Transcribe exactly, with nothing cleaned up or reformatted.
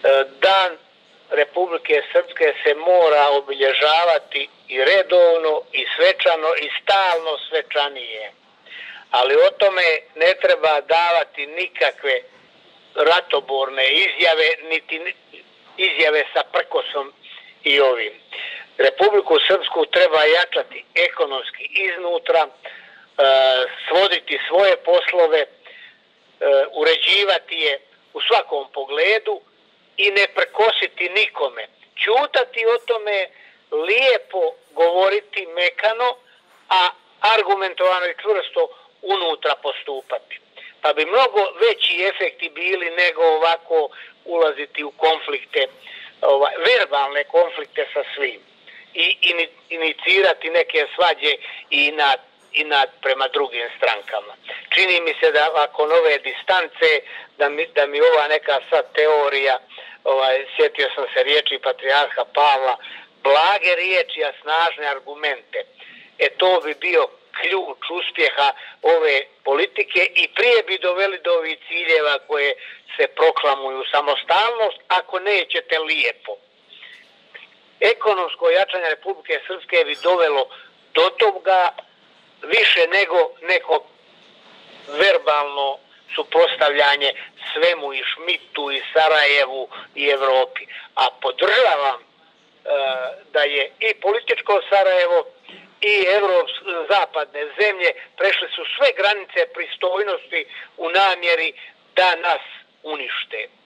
Dan Republike Srpske se mora obilježavati i redovno, i svečano, i stalno svečanije. Ali o tome ne treba davati nikakve ratoborne izjave, niti izjave sa prkosom i ovim. Republiku Srpsku treba jačati ekonomski iznutra, svoditi svoje poslove, uređivati je u svakom pogledu i ne prkositi nikome. Ćutati o tome, lijepo govoriti mekano, a argumentovano i čvrsto unutra postupati. Pa bi mnogo veći efekti bili nego ovako ulaziti u konflikte, ovaj, verbalne konflikte sa svim i in, inicirati neke svađe i nad, i nad prema drugim strankama. Čini mi se da ako nove distance, da mi, da mi ova neka sad teorija, ovaj, sjetio sam se riječi patrijarha Pavla, blage riječi, a snažne argumente. E to bi bio ključ uspjeha ove politike i prije bi doveli do ovih ciljeva koje se proklamuju samostalnost, ako nećete lijepo. Ekonomsko jačanje Republike Srpske bi dovelo do toga više nego neko verbalno suprotstavljanje svemu i Šmitu i Sarajevu i Evropi. A podržavam e, da je i političko Sarajevo i evropske zapadne zemlje prešle su sve granice pristojnosti u namjeri da nas unište.